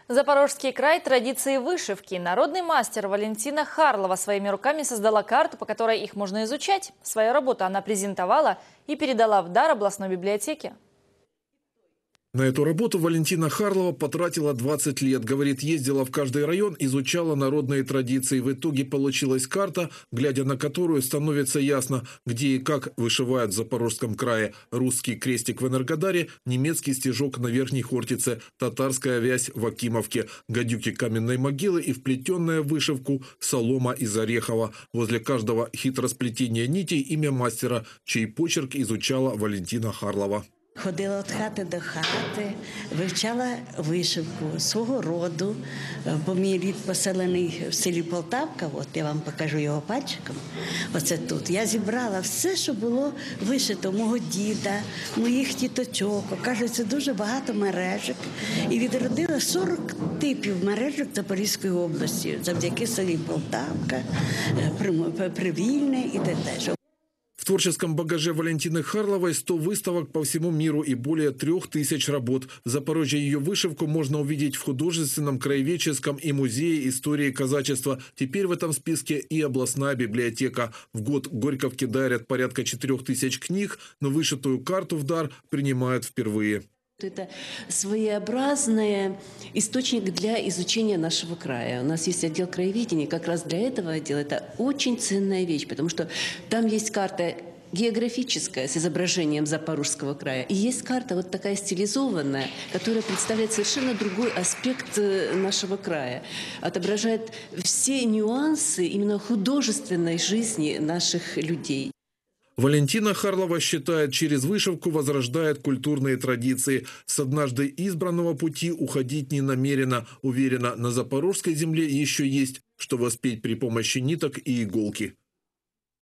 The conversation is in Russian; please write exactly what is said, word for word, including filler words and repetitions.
Запорожский край – традиции вышивки. Народный мастер Валентина Харлова своими руками создала карту, по которой их можно изучать. Свою работу она презентовала и передала в дар областной библиотеке. На эту работу Валентина Харлова потратила двадцать лет. Говорит, ездила в каждый район, изучала народные традиции. В итоге получилась карта, глядя на которую становится ясно, где и как вышивают в Запорожском крае. Русский крестик в Энергодаре, немецкий стежок на Верхней Хортице, татарская вязь в Акимовке, гадюки каменной могилы и вплетенная в вышивку солома из Орехова. Возле каждого хитросплетения нитей имя мастера, чей почерк изучала Валентина Харлова. Ходила від хати до хати, вивчала вишивку свого роду, бо мій рід поселений в селі Полтавка, от я вам покажу його пальчиком, оце тут. Я зібрала все, що було вишито мого діда, моїх тіточок, кажуть, дуже багато мережок. І відродила сорок типів мережок Запорізької області, завдяки селі Полтавка, Привільне і т.д. В творческом багаже Валентины Харловой сто выставок по всему миру и более трех тысяч работ. В Запорожье ее вышивку можно увидеть в художественном, краеведческом и музее истории казачества. Теперь в этом списке и областная библиотека. В год Горьковке дарят порядка четырех тысяч книг, но вышитую карту в дар принимают впервые. Это своеобразный источник для изучения нашего края. У нас есть отдел краеведения, как раз для этого отдела. Это очень ценная вещь, потому что там есть карта географическая с изображением Запорожского края. И есть карта вот такая стилизованная, которая представляет совершенно другой аспект нашего края. Отображает все нюансы именно художественной жизни наших людей. Валентина Харлова считает, через вышивку возрождает культурные традиции. С однажды избранного пути уходить не намерена. Уверена, на запорожской земле еще есть, что воспеть при помощи ниток и иголки.